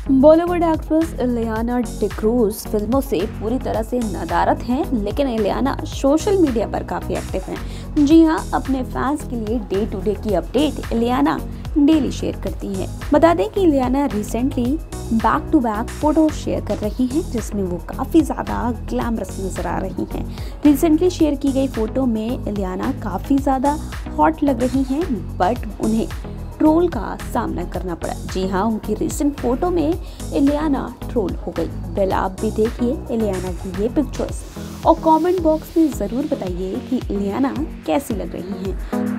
Bollywood actress Ileana D'Cruz फिल्मों से पूरी तरह से नदारद हैं, लेकिन इलियाना सोशल मीडिया पर काफी एक्टिव हैं। जी हां, अपने फैंस के लिए डे टू डे की अपडेट इलियाना डेली शेयर करती हैं। बता दें कि Ileana recently back to back photo share कर रही हैं, जिसमें वो काफी ज्यादा ग्लैमरस नजर आ रही हैं। रिसेंटली शेयर की गई फोटो में इलियाना काफी ज्यादा हॉट लग रही हैं, बट उन्हें ट्रोल का सामना करना पड़ा। जी हाँ, उनकी रिसेंट फोटो में इलियाना ट्रोल हो गई। वेल, आप भी देखिए इलियाना की ये पिक्चर्स और कमेंट बॉक्स में जरूर बताइए कि इलियाना कैसी लग रही हैं।